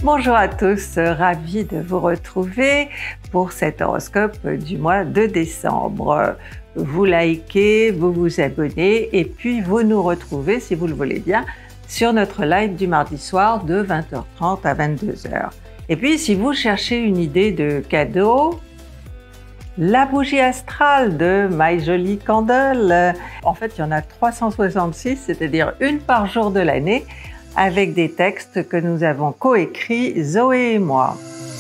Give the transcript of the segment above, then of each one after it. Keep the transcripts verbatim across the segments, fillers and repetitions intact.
Bonjour à tous, ravi de vous retrouver pour cet horoscope du mois de décembre. Vous likez, vous vous abonnez et puis vous nous retrouvez, si vous le voulez bien, sur notre live du mardi soir de vingt heures trente à vingt-deux heures. Et puis si vous cherchez une idée de cadeau, la bougie astrale de My Jolie Candle. En fait, il y en a trois cent soixante-six, c'est-à-dire une par jour de l'année, avec des textes que nous avons coécrits, Zoé et moi.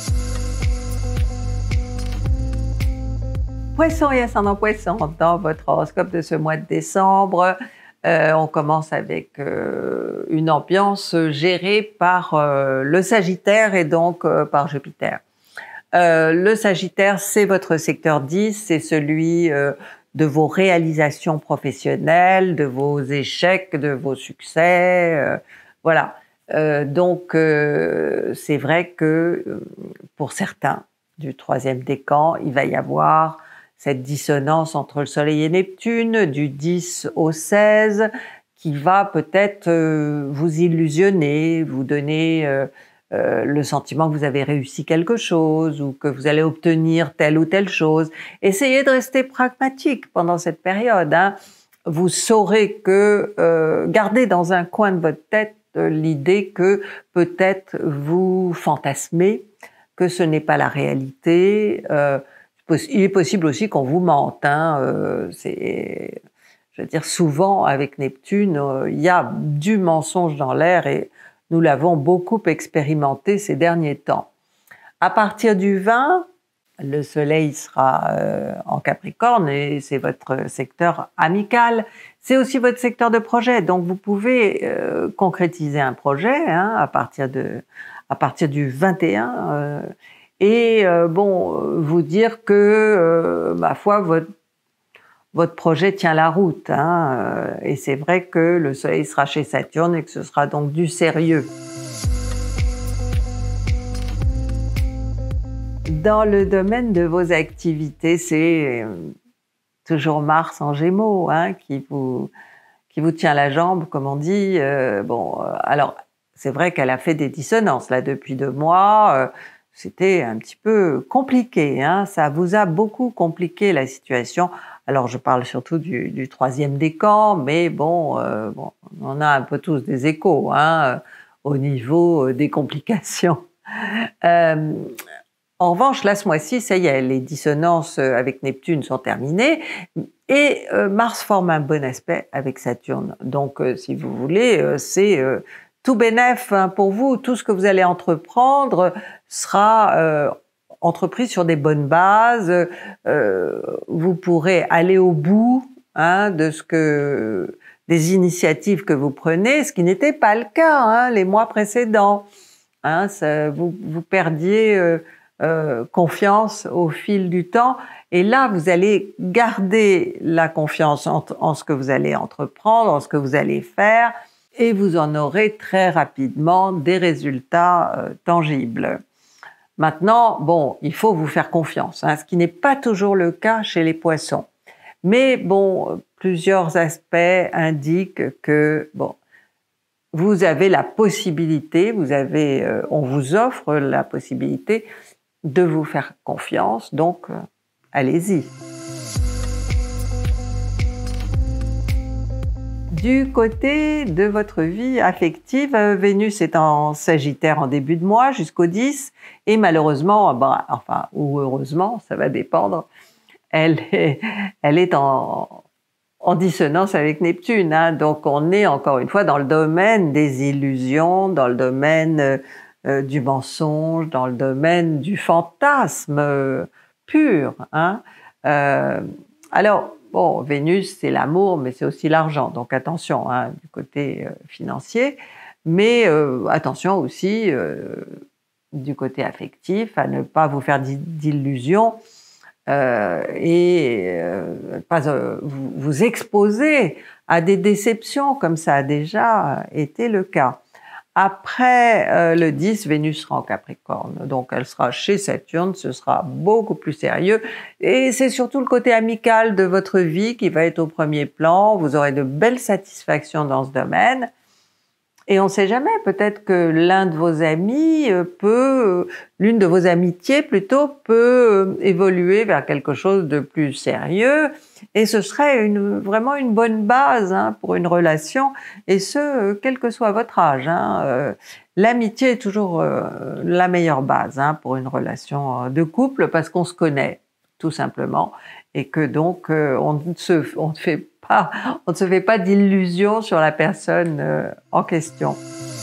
Poisson et ascendant Poisson, dans votre horoscope de ce mois de décembre, euh, on commence avec euh, une ambiance gérée par euh, le Sagittaire et donc euh, par Jupiter. Euh, le Sagittaire, c'est votre secteur dix, c'est celui euh, de vos réalisations professionnelles, de vos échecs, de vos succès, euh, voilà. Euh, donc, euh, c'est vrai que euh, pour certains du troisième décan, il va y avoir cette dissonance entre le Soleil et Neptune, du dix au seize, qui va peut-être euh, vous illusionner, vous donner euh, euh, le sentiment que vous avez réussi quelque chose ou que vous allez obtenir telle ou telle chose. Essayez de rester pragmatique pendant cette période, hein. Vous saurez que euh, gardez dans un coin de votre tête l'idée que peut-être vous fantasmez, que ce n'est pas la réalité. Euh, il est possible aussi qu'on vous mente, hein. Euh, c'est, je veux dire, souvent avec Neptune, euh, il y a du mensonge dans l'air et nous l'avons beaucoup expérimenté ces derniers temps. À partir du vingt, le Soleil sera euh, en Capricorne et c'est votre secteur amical. C'est aussi votre secteur de projet, donc vous pouvez euh, concrétiser un projet hein, à partir de, à partir du vingt et un euh, et euh, bon vous dire que euh, ma foi votre votre projet tient la route hein, euh, et c'est vrai que le Soleil sera chez Saturne et que ce sera donc du sérieux. Dans le domaine de vos activités, c'est toujours Mars en Gémeaux hein, qui vous qui vous tient la jambe, comme on dit. Euh, bon, euh, alors c'est vrai qu'elle a fait des dissonances là depuis deux mois. Euh, C'était un petit peu compliqué, hein. Ça vous a beaucoup compliqué la situation. Alors je parle surtout du, du troisième décan, mais bon, euh, bon, on a un peu tous des échos hein, au niveau des complications. Euh, En revanche, là, ce mois-ci, ça y est, les dissonances avec Neptune sont terminées et euh, Mars forme un bon aspect avec Saturne. Donc, euh, si vous voulez, euh, c'est euh, tout bénef hein, pour vous. Tout ce que vous allez entreprendre sera euh, entrepris sur des bonnes bases. Euh, vous pourrez aller au bout hein, de ce que des initiatives que vous prenez, ce qui n'était pas le cas hein, les mois précédents. Hein, ça, vous, vous perdiez euh, Euh, confiance au fil du temps et là vous allez garder la confiance en, en ce que vous allez entreprendre, en ce que vous allez faire et vous en aurez très rapidement des résultats euh, tangibles. Maintenant, bon, il faut vous faire confiance, hein, ce qui n'est pas toujours le cas chez les poissons. Mais bon, plusieurs aspects indiquent que bon, vous avez la possibilité, vous avez, euh, on vous offre la possibilité de vous faire confiance, donc euh, allez-y. Du côté de votre vie affective, Vénus est en Sagittaire en début de mois jusqu'au dix, et malheureusement, ben, enfin, ou heureusement, ça va dépendre, elle est, elle est en, en dissonance avec Neptune, hein, donc on est encore une fois dans le domaine des illusions, dans le domaine euh, Euh, du mensonge, dans le domaine du fantasme euh, pur. Hein. Euh, alors, bon, Vénus, c'est l'amour, mais c'est aussi l'argent, donc attention hein, du côté euh, financier, mais euh, attention aussi euh, du côté affectif, à ne pas vous faire d'illusions euh, et euh, pas euh, vous, vous exposer à des déceptions, comme ça a déjà été le cas. Après euh, le dix, Vénus sera en Capricorne, donc elle sera chez Saturne, ce sera beaucoup plus sérieux et c'est surtout le côté amical de votre vie qui va être au premier plan, vous aurez de belles satisfactions dans ce domaine Et on ne sait jamais, peut-être que l'un de vos amis peut, l'une de vos amitiés plutôt, peut évoluer vers quelque chose de plus sérieux. Et ce serait une, vraiment une bonne base hein, pour une relation, et ce, quel que soit votre âge. Hein. Euh, L'amitié est toujours euh, la meilleure base hein, pour une relation de couple, parce qu'on se connaît, tout simplement, et que donc euh, on ne se, on ne fait pas, on ne se fait pas d'illusions sur la personne euh, en question.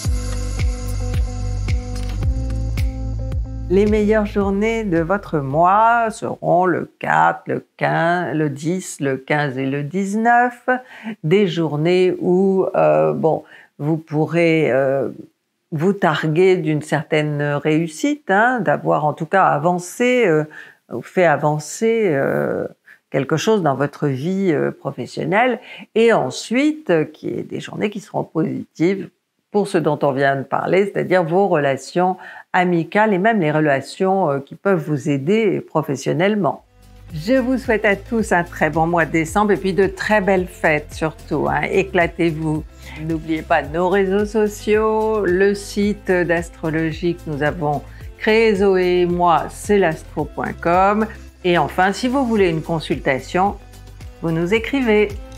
Les meilleures journées de votre mois seront le quatre, le quinze, le dix, le quinze et le dix-neuf. Des journées où euh, bon, vous pourrez euh, vous targuer d'une certaine réussite, hein, d'avoir en tout cas avancé, euh, fait avancer euh, quelque chose dans votre vie euh, professionnelle. Et ensuite, euh, qui est des journées qui seront positives pour ce dont on vient de parler, c'est-à-dire vos relations amicales et même les relations qui peuvent vous aider professionnellement. Je vous souhaite à tous un très bon mois de décembre et puis de très belles fêtes surtout. Hein. Éclatez-vous. N'oubliez pas nos réseaux sociaux, le site d'astrologie que nous avons créé, Zoé et moi, c'est l'astro point com. Et enfin, si vous voulez une consultation, vous nous écrivez.